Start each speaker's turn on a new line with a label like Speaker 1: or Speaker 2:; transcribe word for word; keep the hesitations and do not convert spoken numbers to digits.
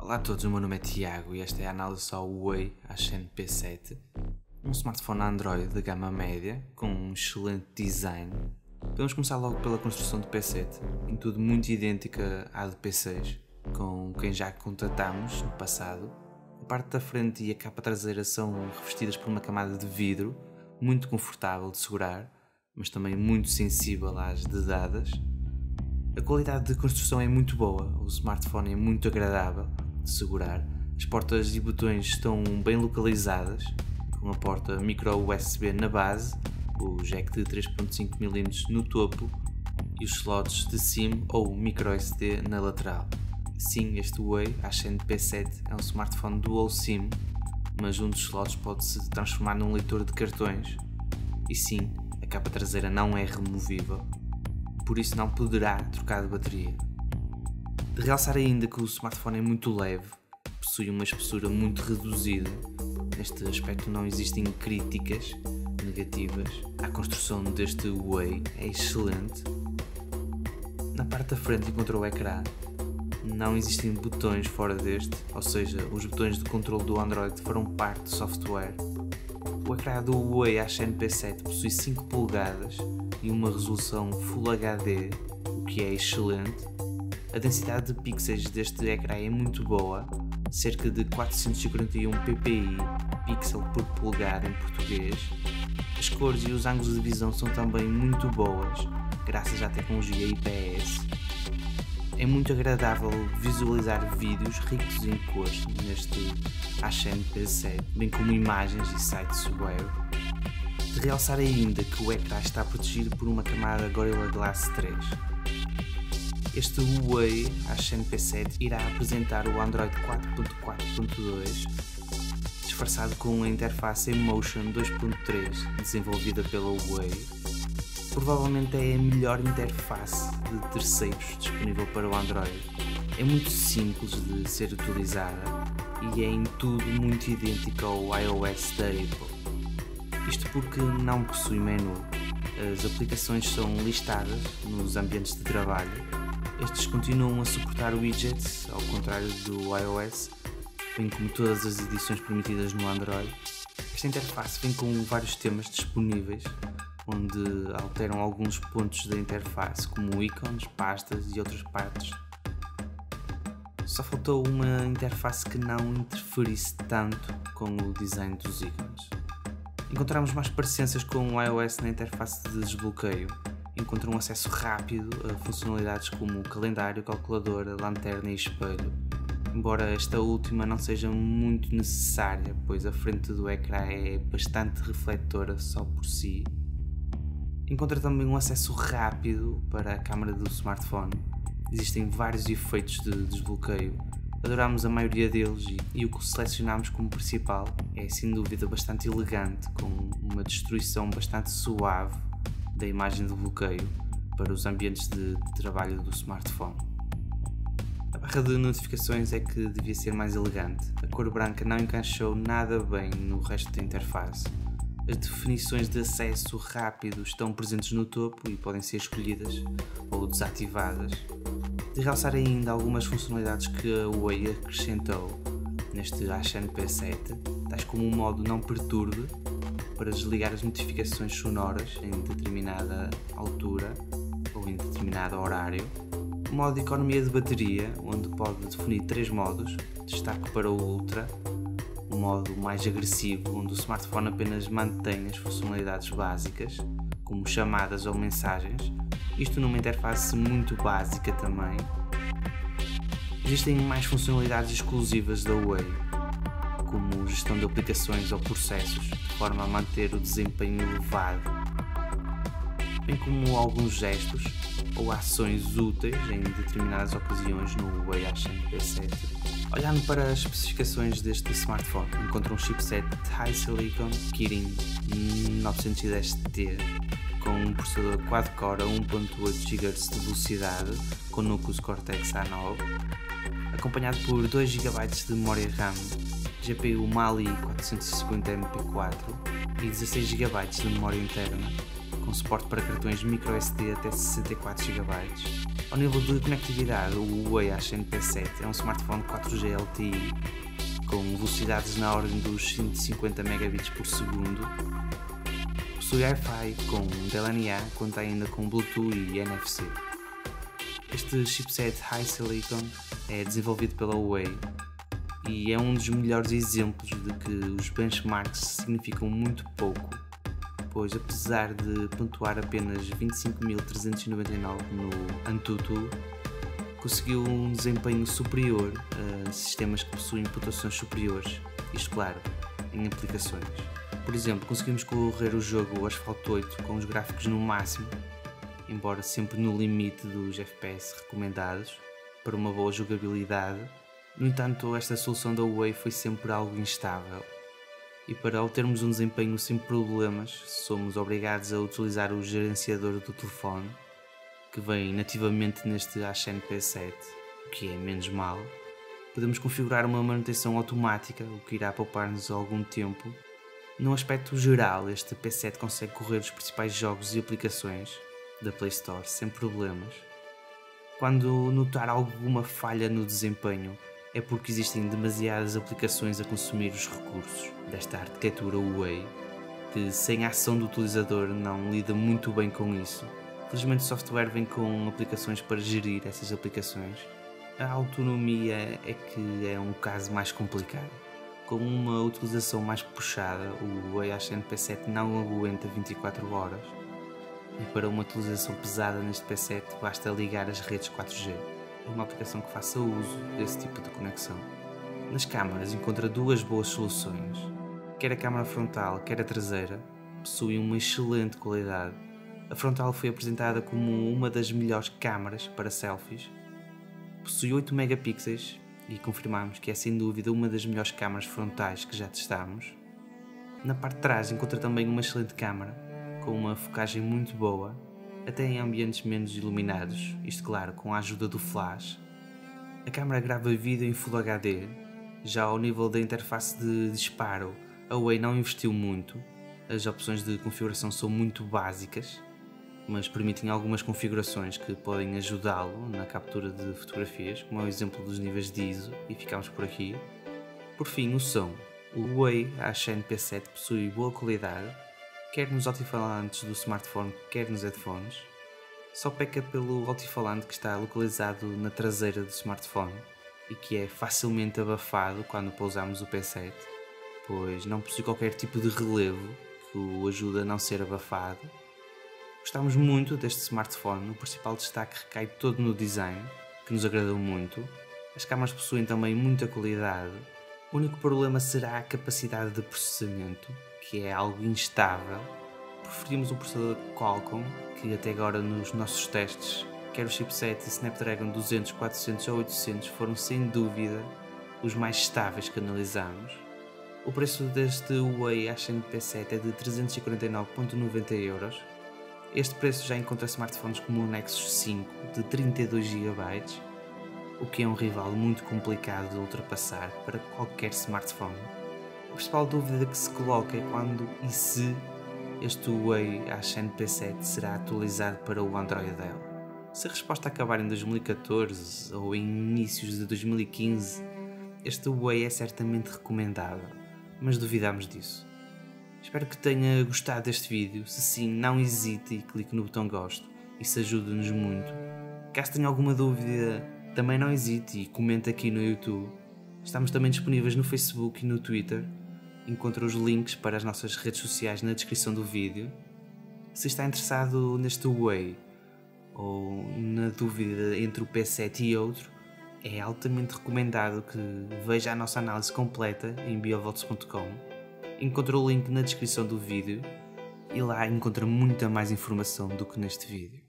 Speaker 1: Olá a todos, o meu nome é Tiago e esta é a análise ao Huawei Ascend P sete, um smartphone Android de gama média com um excelente design. Podemos começar logo pela construção do P sete, em tudo muito idêntica à do P seis, com quem já contatamos no passado. A parte da frente e a capa traseira são revestidas por uma camada de vidro, muito confortável de segurar, mas também muito sensível às dedadas. A qualidade de construção é muito boa, o smartphone é muito agradável de segurar, as portas e botões estão bem localizadas, com a porta micro U S B na base, o jack de três ponto cinco milímetros no topo e os slots de SIM ou micro S D na lateral. Sim, este Huawei Ascend P sete é um smartphone dual SIM, mas um dos slots pode-se transformar num leitor de cartões. E sim, a capa traseira não é removível, por isso não poderá trocar de bateria. De realçar ainda que o smartphone é muito leve, possui uma espessura muito reduzida. Neste aspecto não existem críticas negativas. A construção deste Huawei é excelente. Na parte da frente encontrou o ecrã. Não existem botões fora deste, ou seja, os botões de controle do Android farão parte do software. O ecrã do Huawei Ascend P sete possui cinco polegadas e uma resolução Full H D, o que é excelente. A densidade de pixels deste ecrã é muito boa, cerca de quatrocentos e quarenta e um ppi, pixel por polegada em português. As cores e os ângulos de visão são também muito boas, graças à tecnologia I P S. É muito agradável visualizar vídeos ricos em cores neste Ascend P sete, bem como imagens e sites web. De realçar ainda que o ecrã está protegido por uma camada Gorilla Glass três. Este Huawei Ascend P sete irá apresentar o Android quatro ponto quatro ponto dois, disfarçado com a interface Emotion dois ponto três, desenvolvida pela Huawei. Provavelmente é a melhor interface de terceiros disponível para o Android. É muito simples de ser utilizada e é em tudo muito idêntico ao iOS da Apple. Isto porque não possui menu. As aplicações são listadas nos ambientes de trabalho. Estes continuam a suportar widgets, ao contrário do iOS, bem como todas as edições permitidas no Android. Esta interface vem com vários temas disponíveis, onde alteram alguns pontos da interface, como ícones, pastas e outras partes. Só faltou uma interface que não interferisse tanto com o design dos ícones. Encontramos mais parecenças com o iOS na interface de desbloqueio. Encontram um acesso rápido a funcionalidades como calendário, calculadora, lanterna e espelho, embora esta última não seja muito necessária, pois a frente do ecrã é bastante refletora só por si. Encontra também um acesso rápido para a câmera do smartphone. Existem vários efeitos de desbloqueio. Adoramos a maioria deles e, e o que selecionamos como principal é sem dúvida bastante elegante, com uma destruição bastante suave da imagem de bloqueio para os ambientes de trabalho do smartphone. A barra de notificações é que devia ser mais elegante. A cor branca não encaixou nada bem no resto da interface. As definições de acesso rápido estão presentes no topo e podem ser escolhidas ou desativadas. De realçar ainda algumas funcionalidades que a Huawei acrescentou neste Ascend P sete, tais como o modo não perturbe, para desligar as notificações sonoras em determinada altura ou em determinado horário. O modo de economia de bateria, onde pode definir três modos, destaque para o Ultra, o modo mais agressivo, onde o smartphone apenas mantém as funcionalidades básicas, como chamadas ou mensagens, isto numa interface muito básica também. Existem mais funcionalidades exclusivas da Huawei, como gestão de aplicações ou processos, de forma a manter o desempenho elevado, bem como alguns gestos ou ações úteis em determinadas ocasiões no Huawei Ascend P sete. Olhando para as especificações deste smartphone, encontra um chipset High Silicon Kirin novecentos e dez T com um processador quad-core a um ponto oito gigahertz de velocidade com núcleos Cortex A nove, acompanhado por dois gigabytes de memória RAM, G P U Mali quatrocentos e cinquenta M P quatro e dezasseis gigabytes de memória interna, com suporte para cartões micro S D até sessenta e quatro gigabytes. Ao nível de conectividade, o Huawei Ascend P sete é um smartphone quatro G L T E com velocidades na ordem dos cento e cinquenta megabits por segundo. Possui Wi-Fi com D L N A, conta ainda com Bluetooth e N F C. Este chipset High Silicon é desenvolvido pela Huawei e é um dos melhores exemplos de que os benchmarks significam muito pouco, pois apesar de pontuar apenas vinte e cinco mil trezentos e noventa e nove no AnTuTu, conseguiu um desempenho superior a sistemas que possuem pontuações superiores, isto claro, em aplicações. Por exemplo, conseguimos correr o jogo Asphalt oito com os gráficos no máximo, embora sempre no limite dos F P S recomendados para uma boa jogabilidade. No entanto, esta solução da Huawei foi sempre algo instável e para obtermos um desempenho sem problemas somos obrigados a utilizar o gerenciador do telefone que vem nativamente neste Ascend P sete, o que é menos mal. Podemos configurar uma manutenção automática, o que irá poupar-nos algum tempo. No aspecto geral, este P sete consegue correr os principais jogos e aplicações da Play Store sem problemas. Quando notar alguma falha no desempenho, é porque existem demasiadas aplicações a consumir os recursos desta arquitetura Huawei, que sem a ação do utilizador não lida muito bem com isso. Felizmente o software vem com aplicações para gerir essas aplicações. A autonomia é que é um caso mais complicado. Com uma utilização mais puxada, o Huawei Ascend P sete não aguenta vinte e quatro horas e para uma utilização pesada neste P sete basta ligar as redes quatro G. É uma aplicação que faça uso desse tipo de conexão. Nas câmaras encontra duas boas soluções. Quer a câmara frontal, quer a traseira, possuem uma excelente qualidade. A frontal foi apresentada como uma das melhores câmaras para selfies. Possui oito megapixels e confirmamos que é sem dúvida uma das melhores câmaras frontais que já testámos. Na parte de trás encontra também uma excelente câmara, com uma focagem muito boa, até em ambientes menos iluminados, isto claro, com a ajuda do flash. A câmera grava vídeo em Full H D, já ao nível da interface de disparo, a Huawei não investiu muito, as opções de configuração são muito básicas, mas permitem algumas configurações que podem ajudá-lo na captura de fotografias, como é o exemplo dos níveis de I S O, e ficamos por aqui. Por fim, o som. O Huawei Ascend P sete possui boa qualidade, quer nos altifalantes do smartphone, quer nos headphones. Só peca pelo altifalante que está localizado na traseira do smartphone e que é facilmente abafado quando pousamos o P sete, pois não possui qualquer tipo de relevo que o ajuda a não ser abafado. Gostamos muito deste smartphone, o principal destaque recai todo no design, que nos agradou muito. As câmaras possuem também muita qualidade. O único problema será a capacidade de processamento, que é algo instável. Preferimos um processador Qualcomm, que até agora nos nossos testes, quer o chipset Snapdragon duzentos, quatrocentos ou oitocentos, foram sem dúvida os mais estáveis que analisamos. O preço deste Huawei Ascend P sete é de trezentos e quarenta e nove vírgula noventa euros. Este preço já encontra smartphones como o Nexus cinco de trinta e dois gigabytes, o que é um rival muito complicado de ultrapassar para qualquer smartphone. A principal dúvida que se coloca é quando e se este Huawei Ascend P sete será atualizado para o Android L. Se a resposta acabar em dois mil e catorze ou em inícios de dois mil e quinze, este Huawei é certamente recomendável, mas duvidamos disso. Espero que tenha gostado deste vídeo. Se sim, não hesite e clique no botão gosto, isso ajuda-nos muito. Caso tenha alguma dúvida, também não hesite e comente aqui no YouTube. Estamos também disponíveis no Facebook e no Twitter. Encontra os links para as nossas redes sociais na descrição do vídeo. Se está interessado neste Huawei ou na dúvida entre o P sete e outro, é altamente recomendado que veja a nossa análise completa em biovolts ponto com. Encontra o link na descrição do vídeo e lá encontra muita mais informação do que neste vídeo.